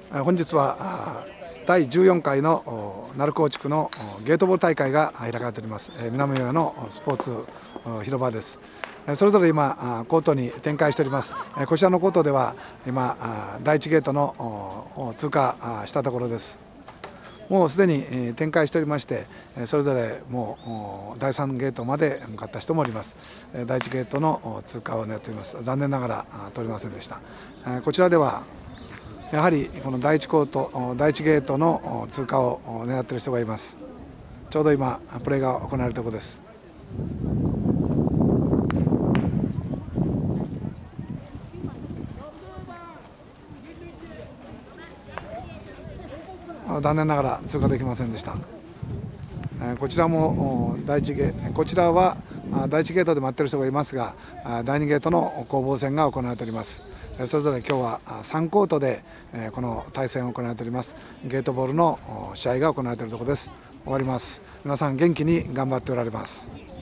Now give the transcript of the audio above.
本日は第14回の鳴子地区のゲートボール大会が開かれております。南上のスポーツ広場です。それぞれ今コートに展開しております。こちらのコートでは今第1ゲートの通過したところです。もうすでに展開しておりまして、それぞれもう第3ゲートまで向かった人もおります。第1ゲートの通過を狙っております。残念ながら通りませんでした。こちらではやはりこの第1コート、第1ゲートの通過を狙っている人がいます。ちょうど今プレーが行われるところです。残念ながら通過できませんでした。こちらもこちらは第1ゲートで待っている人がいますが、第2ゲートの攻防戦が行われております。それぞれ今日は3コートでこの対戦を行われております。ゲートボールの試合が行われているところです。終わります。皆さん元気に頑張っておられます。